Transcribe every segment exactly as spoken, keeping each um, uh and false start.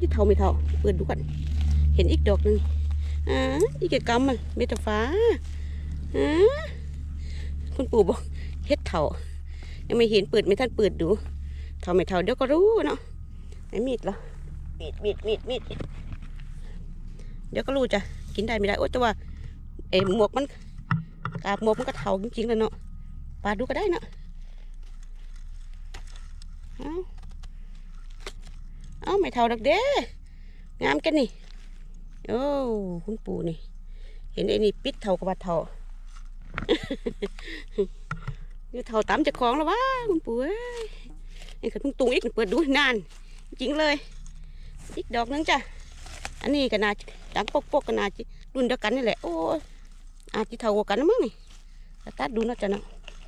ที่เท่าไม่เท่าเปิดดูกันเห็นอีกดอกหนึ่งอ่าอีกกำมันเมตาฟ้าอ่าคุณปู่บอกเฮ็ดเท่ายังไม่เห็นเปิดไม่ทันเปิดดูเท่าไม่เท่าเดี๋ยวก็รู้เนาะไอ้มีดเหรอมีดมีดมีดมีดเดี๋ยวก็รู้จ้ะกินได้ไม่ได้โอ้แต่ว่าไอ้หมวกมันกาบหมวกมันก็เท่าจริงๆเลยเนาะปาดดูก็ได้เนาะเอาเอาไม่เท่าดักเด้งามกันนี่โอ้คุณปู่นี่เห็นไอ้นี่ปิดเท่ากับว่าเท่านี่เท่าตามจะคล้องแล้ววะคุณปู่เอ้ยนี่คือตุ้งตุ้งอีกเปิดดูนานจริงเลยอีกดอกนึงจ้ะอันนี้ก็น่าดังปกปกก็น่าจะรุ่นเดียวกันนี่แหละโอ้อาจจะเท่ากันนะมั้งนี่ตัดดูนะจ้ะเนาะ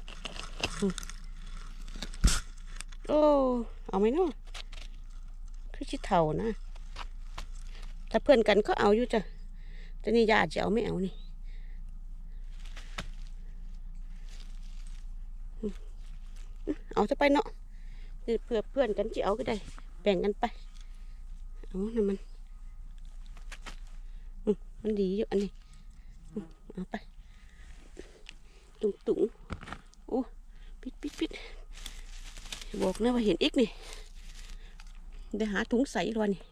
โอ้เอาไหมเนาะคือชิเท่านะแต่เพื่อนกันก็เอาอยู่จ้ะแต่นี่ยาจะเอาไม่เอานี่เอาจะไปเนาะเพื่อเพื่อนกันจะเอาก็ได้แบ่งกันไปเอานะมันมันดีอยู่อันนี้เอาไปตุ่งตุ่งโอ้ปิดปิดปิดบอกนะว่าเห็นอีกนี่ได้หาถุงใส่รอนี่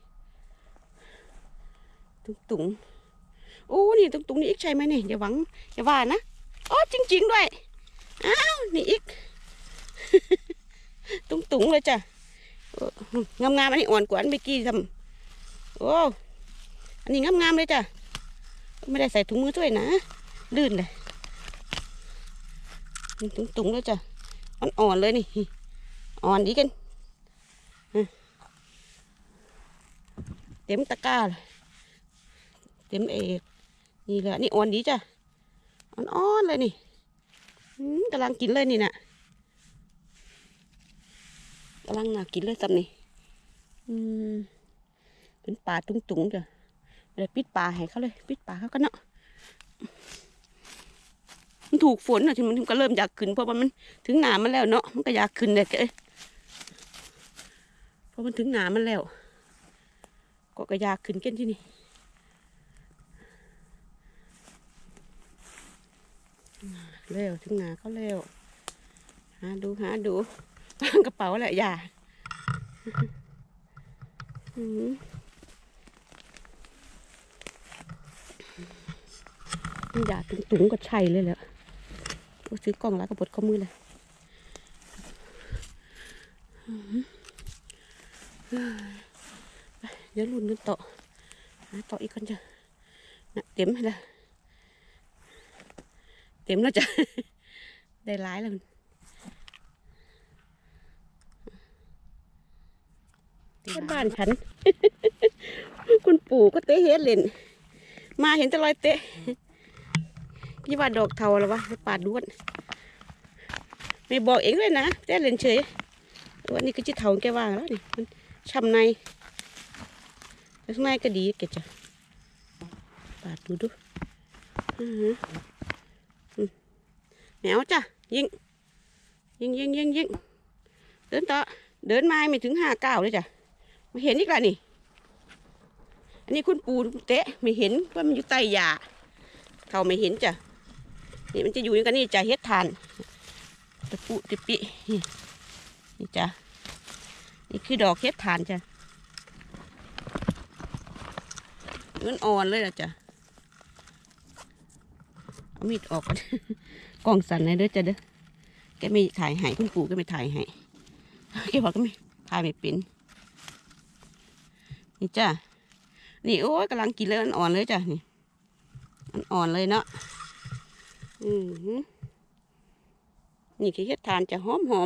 ตุ่งตุ่งโอ้นี่ตุ่งตุ่งนี่อีกใช่ไหมนี่อย่าหวังอย่าว่านะอ๋อจริงๆด้วยอ้าวนี่อีกตุ่งตุ่งเลยจ้ะงามงามอันนี้อ่อนกว่าอันเมื่อกี้ทำโอ้อันนี้งามงามเลยจ้ะไม่ได้ใส่ถุงมือด้วยนะลื่นเลยตุ่งตุ่งเลยจ้ะอ่อนๆเลยนี่อ่อนดีกันเต็มตะกร้าเลยเต็มเอกนี่แหละนี่อ่อนดีจ้ะอ่อนๆเลยนี่กำลังกินเลยนี่น่ะกำลังน่ากินเลยซ้ำนี่อืมเป็นปลาตุงๆจ้ะเลยปิดปลาให้เขาเลยปิดปลาเขาก็เนาะมันถูกฝนอ่ะที่มันก็เริ่มอยากขึ้นเพราะว่ามันถึงหนามันแล้วเนาะมันก็อยากขึ้นเลยเอ้ยเพราะมันถึงหนามันแล้วก็ก็อยากขึ้นกันที่นี่เร็วถึงหนาเขาเร็วหาดูหาดูกระเป๋าแหละอย่าอย่าตุงๆก็ใช่เลยแหละซื้อกล้องแล้วก็บดข้อมือเลยเดี๋ยวลุ้นกันต่อหาต่ออีกคนจ้ะนะเต็มแล้วเต็มแล้วจ้ะได้ร้ายแล้วมันบ้านฉันคุณปู่ก็เตะเฮ็ดเล่นมาเห็นแต่รอยเตะยี่ว่าดอกเทาแล้ววะปาดด้วนไม่บอกเองเลยนะเตะเล่นเฉยวันนี้ก็จะเทาแกว่างแล้วนี่มันช้ำในข้างในก็ดีแกจ้ะปาดดูดูแมวจ้ะยิงยิงยิงยิงยิงเดินต่อเดินมาไม่ถึงห้าเก้าเลยจ้ะไม่เห็นอีกแล้วนี่อันนี้คุณปู่เตะไม่เห็นว่ามันอยู่ใต้หญ้าเขาไม่เห็นจ้ะนี่มันจะอยู่อย่างกันนี่จ้ะเฮ็ดทานตะปุตะปินี่จ้ะนี่คือดอกเฮ็ดทานจ้ะมันอ่อนเลยนะจ้ะเอามีดออกก่อนกล้องสั่นเลยเด้อจ้ะเด้อแกไม่ถ่ายให้คุณปู่ก็ไม่ถ่ายให้แกบอกก็ไม่ถ่ายไม่เป็นนี่จ้ะนี่โอ้ยกำลังกินเลยอ่อนเลยจ้ะนี่อ่อนเลยเนาะอืมนี่คือเฮ็ดทานจะหอมหอม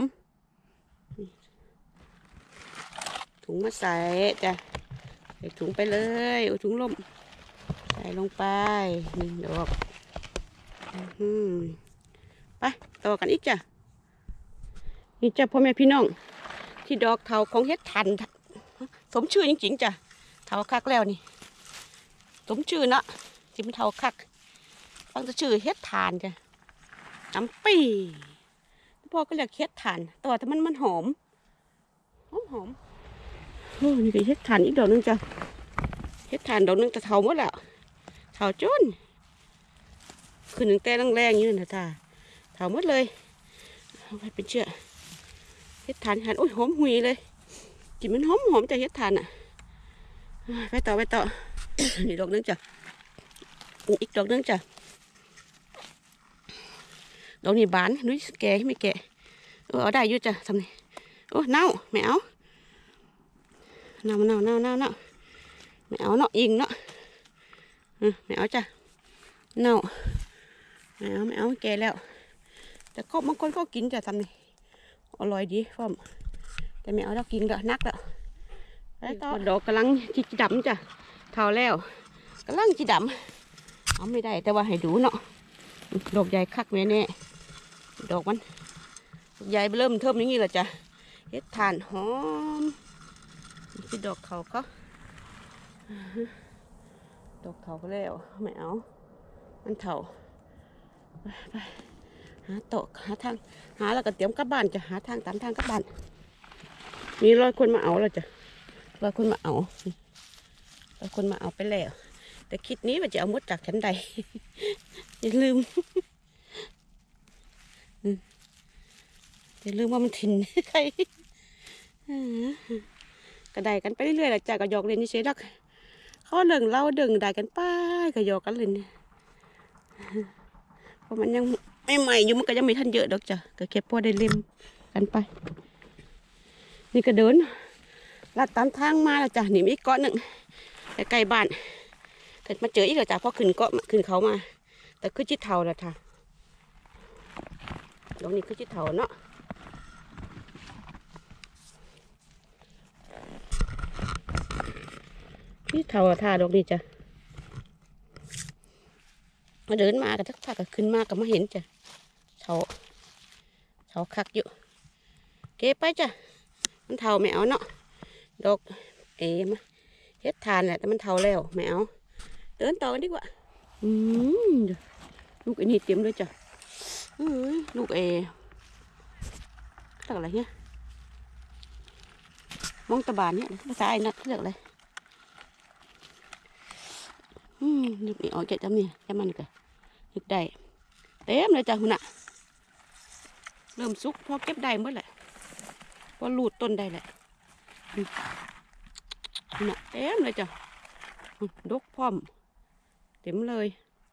ถุงมาใส่จ้ะใส่ถุงไปเลยเอาถุงล่มใส่ลงไปหนึ่งดอกอืมไปต่อกันอีกจ้ะนี่จ้ะพ่อแม่พี่น้องที่ดอกเทาของเฮ็ดทันสมชื่อจริงๆจ้ะเทาคักแล้วนี่สมชื่อเนาะที่มันเทาคักฟังจะชื่อเฮ็ดทานจ้ะน้ำปีพ่อก็เรียกเฮ็ดทานแต่ว่าถ้ามันมันหอมหอมหอมโอ้นี่ก็เฮ็ดทานอีกดอกนึงจ้ะเฮ็ดทานดอกนึงแต่เท่าหมดแล้วเท่าจนคือหนึ่งแต่แรงๆอยู่นะจ้าเท่าหมดเลยเอาไปเป็นเชื่อเฮ็ดทานหันโอ้ยหอมหุยเลยกินมันหอมหอมจะเฮ็ดทานอ่ะไปต่อไปต่อ นี่ดอกนึงจ้ะอีกดอกนึงจ้ะดอกนี้บานนุ้ยแก่ไม่แก่เออเอาได้อยู่จ้ะทำนี่โอ้เน่าไม่เอาเน่าเน่าเน่าเน่าเน่าไม่เอาเนาะยิงเนาะไม่เอาจ้ะเน่าไม่เอาไม่เอาแก่แล้วแต่ก็บางคนก็กินจ้ะทำนี่อร่อยดีฟ้อมแต่ไม่เอาเรากินก็นักแล้วแล้วต่อดอกกำลังจีดำจ้ะเท่าแล้วกำลังจีดำเอาไม่ได้แต่ว่าให้ดูเนาะดอกใหญ่คักแม่แน่ดอกมันใหญ่เริ่มเทิมอย่างนี้แหละจ้ะเฮ็ดทานหอมที่ดอกเขาเขาดอกเขาก็แล้วไม่เอามันเถาไปไปหาโต๊ะหาทางหาแล้วก็เตรียมกลับบ้านจะหาทางตามทางกลับบ้านมีร้อยคนมาเอาแล้วจ้ะร้อยคนมาเอาร้อยคนมาเอาไปแล้วแต่คิดนี้ว่าจะเอามดจากชั้นใดอย่าลืมอย่าลืมว่ามันถิ่นใครกระไดกันไปเรื่อยๆแหละจ้ะก็หยอกเล่นนี่เฉยๆดักเขาเดิงเล่าเดิงได้กันไปก็หยอกกันเล่นเพราะมันยังไม่ใหม่อยู่มันก็ยังไม่ทันเยอะดอกจ้ะก็แค่พอได้เล่นกันไปนี่ก็เดินลัดตามทางมาแล้วจ้ะนี่มีเกาะหนึ่งใกล้บ้านเกิดมาเจออีกแล้วจ้ะพอขึ้นเกาะขึ้นเขามาแต่คือจิตเทาแล้วค่ะตรงนี้คือจิตเทาเนาะจิตเทาท่าดอกนี้จ้ะมาเดินมากับทักทักขึ้นมากับมาเห็นจ้ะเทาเทาคักอยู่เก็บไปจ้ะมันเทาไม่เอาเนาะดอกเอ๋มาเฮ็ดทานแหละแต่มันเทาแล้วไม่เอาเดินต่อกันดีกว่าอืมลูกไอ้นี่เต็มเลยจ้ะลูกเอเรียกอะไรเนี่ยมองตะบานเนี่ยภาษาไอ้นัดเรียกอะไรอืมลูกนี่ออกจากจำเนี่ยจำมันกันลูกได้เต็มเลยจ้ะคุณน่ะเริ่มสุกพอเก็บได้เมื่อไหร่พอลูดต้นได้แหละคุณน่ะเต็มเลยจ้ะดกพร้อมเต็มเลย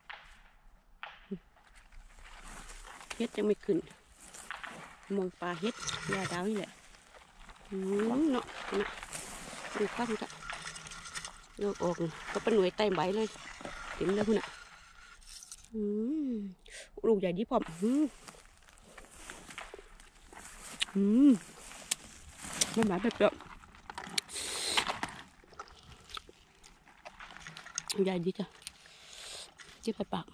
เฮ็ดยังไม่ขึ้นมองปลาเฮ็ดยาดาวนี่แหละอืมเนาะนะดูข้ามกันเลือกออกก็เป็นหน่วยไต่ใบเลยเต็มเลยคุณน่ะอืมลูกใหญ่ดีพร้อมอืมอืมมันหวานแบบเปรี้ยวใหญ่ดีจ้ะเจ็บไปปาก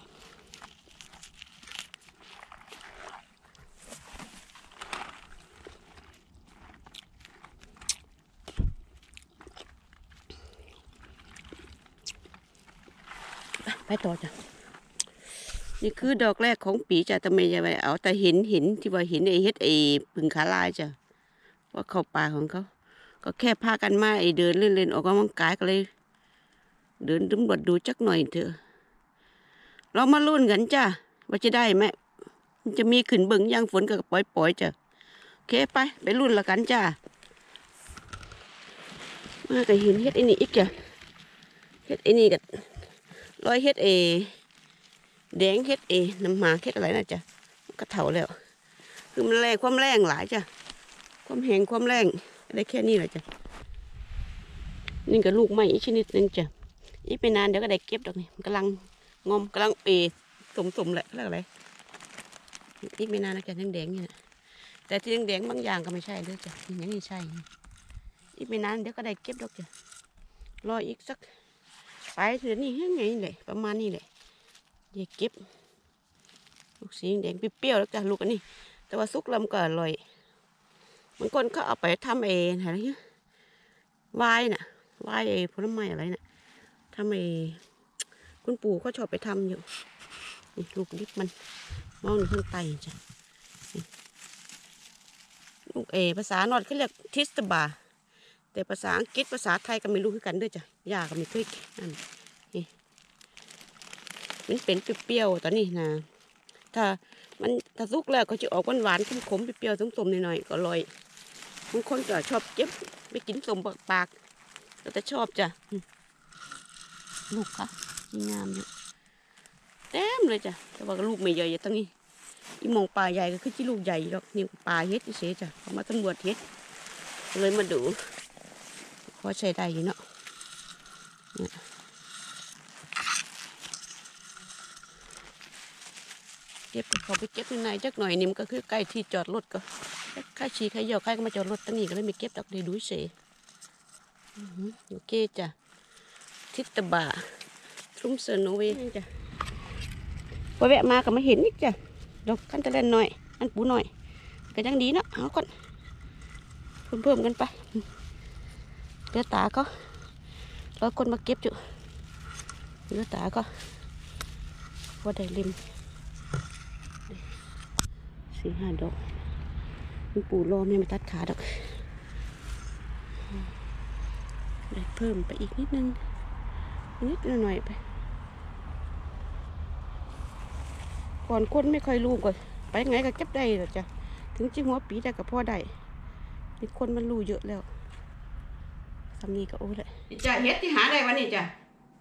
ไปต่อจ้ะนี่คือดอกแรกของปีจ้ะทำไมจะไปเอาแต่เห็นเห็นที่ว่าเห็นไอ้เฮ็ดไอ้ผึ่งขาลายจ้ะว่าเข้าป่าของเขาก็แค่พากันมาไอ้เดินเล่นๆออกกำลังกายก็เลยเดินดึงบดดูจักหน่อยเถอะเรามาลุ้นกันจ้ะว่าจะได้ไหมมันจะมีขึ้นเบิ่งยังฝนก็ปล่อยๆจ้ะโอเคไปไปลุ้นละกันจ้ะมาก็เห็นเฮ็ดไอ้นี่อีกจ้ะเฮ็ดไอ้นี่กับร้อยเฮ็ดเอแดงเฮ็ดเอน้ำหมากเฮ็ดอะไรนะจ้ะก็เถาแล้วคือมันแรงความแรงหลายจ้ะความแห้งความแรงได้แค่นี้แหละจ้ะนี่ก็ลูกไม้อีกชนิดนึงจ้ะอีกไม่นานเดี๋ยวก็ได้เก็บดอกนี่มันกำลังงอมกำลังเอสมๆแหละเรียกอะไรอีกไม่นานนะจ้ะแดงๆนี่นะแต่ที่แดงๆบางอย่างก็ไม่ใช่เลยจ้ะอย่างนี้ใช่อีกไม่นานเดี๋ยวก็ได้เก็บดอกจ้ะรออีกสักไปเถื่อนนี่ยังไงเลยประมาณนี้แหละเดี๋ยวเก็บลูกสีแดงเปรี้ยวแล้วจ้ะลูกอันนี้แต่ว่าสุกลำก็อร่อยบางคนก็เอาไปทำเองอะไรเงี้ยวายน่ะวายผลไม้อะไรน่ะทำเองคุณปู่เขาชอบไปทำอยู่นี่ลูกดิบมันมองอยู่ข้างใต้จ้ะลูกเอภาษาหนอดเขาเรียกทิสตบาแต่แต่ภาษาอังกฤษภาษาไทยก็ไม่รู้คือกันด้วยจ้ะยาก็ไม่เคยนั่นนี่มันเป็นเปรี้ยวๆตอนนี้นะถ้ามันถ้าสุกแล้วก็จะออกหวานๆขมๆเปรี้ยวๆส้มๆหน่อยๆก็อร่อยบางคนก็ชอบเก็บไปกินสมปากๆแล้วแต่ชอบจ้ะลูกค่ะงามอยู่เต็มเลยจ้ะแต่ว่าลูกไม่ใหญ่อย่างตั้งนี้อีมองปลาใหญ่ก็คือที่ลูกใหญ่หรอกนี่ปลาเฮ็ดเสียจ้ะเขามาตำรวจเฮ็ดเลยมาดูพอใช้ได้อยู่เนาะเก็บเขาไปเก็บในจักหน่อยนี่มันก็คือใกล้ที่จอดรถก็ใครฉี่ใครเหยียบใครก็มาจอดรถตั้งนี้ก็เลยไม่เก็บดอกเลยดูเสียโอเคจ้ะทิตบาทุ่มเซนโนเวจ้ะพอแวะมาก็มาเห็นนี่จ้ะดอกขั้นตะเล่นหน่อยอันปูหน่อยก็ยังดีเนาะเอาก่อนเพิ่มเพิ่มกันไปเลือตาก็รอคนมาเก็บอยู่เลือตาก็พอได้ริมสี่ห้าดอกมันปูรอไม่มาตัดขาดอกได้เพิ่มไปอีกนิดนึงนิดหน่อยไปก่อนคนไม่ค่อยรู้ก่อนไปไงก็เก็บได้หรอจ้ะถึงจิ้งหัวปีได้กับพ่อได้นี่คนมันรู้เยอะแล้วทำนี้ก็โอ้เลยจะเฮ็ดที่หาได้วันนี้จ้ะ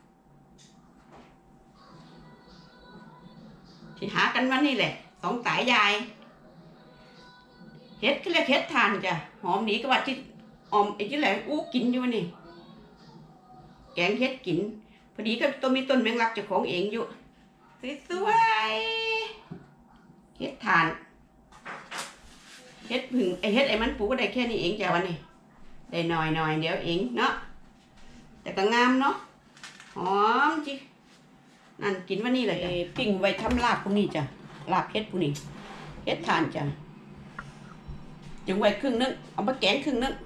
ที่หากันวันนี้แหละสองตายายเฮ็ดก็เรียกเฮ็ดทานจ้ะหอมนี้ก็ว่าที่ออมไอ้ที่แหลงอู้กินอยู่นี่แกงเฮ็ดกินพอดีก็ต้นมีต้นแมงลักเจ้าของเองอยู่สวยๆเฮ็ดทานเฮ็ดผึ่งไอ้เฮ็ดไอ้มันปูก็ได้แค่นี้เองจ้ะวันนี้ได้หน่อยหน่อยเดี๋ยวเองเนาะแต่ก็งามเนาะหอมจินั่นกินวันนี้เลยปิ้งไว้ทำลาบพวกนี้จ้ะลาบเฮ็ดพวกนี้เฮ็ดทานจ้ะจึงไว้ครึ่งนึงเอามาแกงครึ่งนึง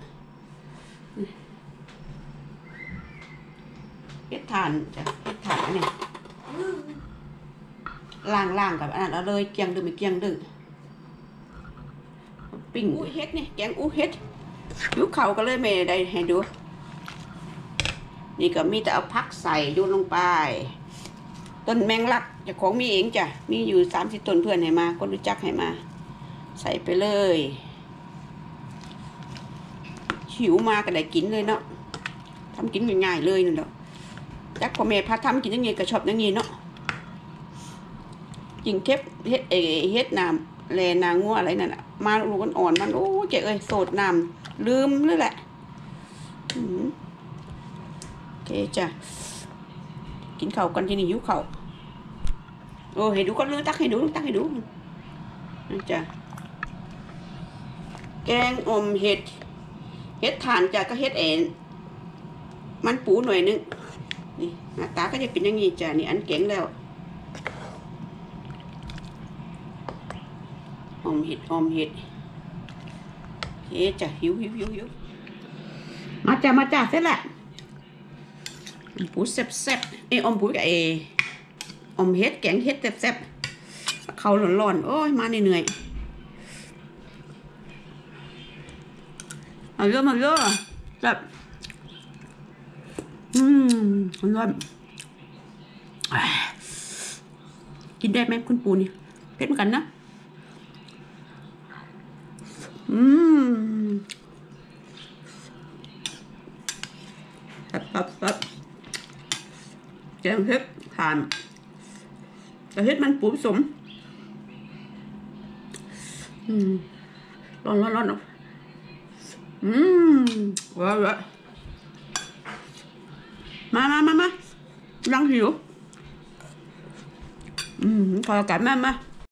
เฮ็ดทานจ้ะเฮ็ดทานอันนี้ล่างๆกับอันนั้นเอาเลยเกียงดึงไม่เกียงดึงปิ้งอู้เฮ็ดนี่แกงอู้เฮ็ดยุคเขาก็เลยไม่ได้ให้ดูนี่ก็มีแต่เอาพักใส่ดูลงไปต้นแมงลักเจ้าของมีเองจ้ะมีอยู่สามสิบต้นเพื่อนให้มาคนรู้จักให้มาใส่ไปเลยหิวมาก็ได้กินเลยเนาะทำกินง่ายๆเลยนั่นแหละจักพ่อแม่พาทำกินยังไงก็ชอบยังไงเนาะจิงเก็บเฮ็ดเอเฮ็ดน้ำแลนางงัวอะไรนั่นแหละมาลูกอ่อนมันโอ้เจ๊เอ้ยโสดน้ำลืมเลยแหละโอเคจ้ะกินข้าวกันที่นี่หิวข้าวโอ้ให้ดูก็ลืมตักให้ดูตักให้ดูนั่นจ้ะแกงอมเห็ดเห็ดถ่านจ้ะก็เห็ดเอ็นมันปูหน่อยนึงนี่หน้าตาก็จะเป็นอย่างนี้จ้ะนี่อันแกงแล้วอมเห็ดอมเห็ดเฮ้จ้ะหิวหิวหิวหิวมาจ้ะมาจ้ะเสร็จละอมปูแซ่บแซ่บเอออมปูกับเออมเห็ดแกงเห็ดแซ่บแซ่บเขาร้อนๆโอ้ยมาเหนื่อยเอาเยอะมาเยอะแบบอืมร้อนกินได้ไหมคุณปูนี่เผ็ดเหมือนกันนะอืมแบบแบบแบบแกงเห็ดทานแต่เห็ดมันปูผสมอืมร้อนร้อนร้อนอืมว้าวมามามามายังหิวอืมขออากาศมามา